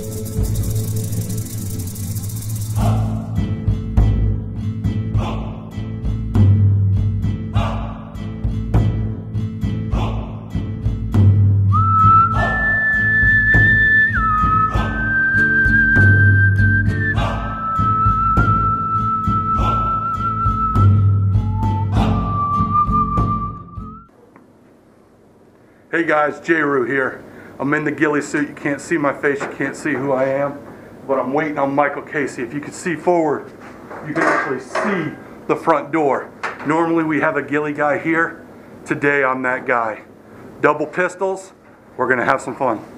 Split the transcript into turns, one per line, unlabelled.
Hey guys, JRUE here. I'm in the ghillie suit. You can't see my face, you can't see who I am, but I'm waiting on Michael Casey. If you could see forward, you can actually see the front door. Normally we have a ghillie guy here. Today I'm that guy. Double pistols, we're gonna have some fun.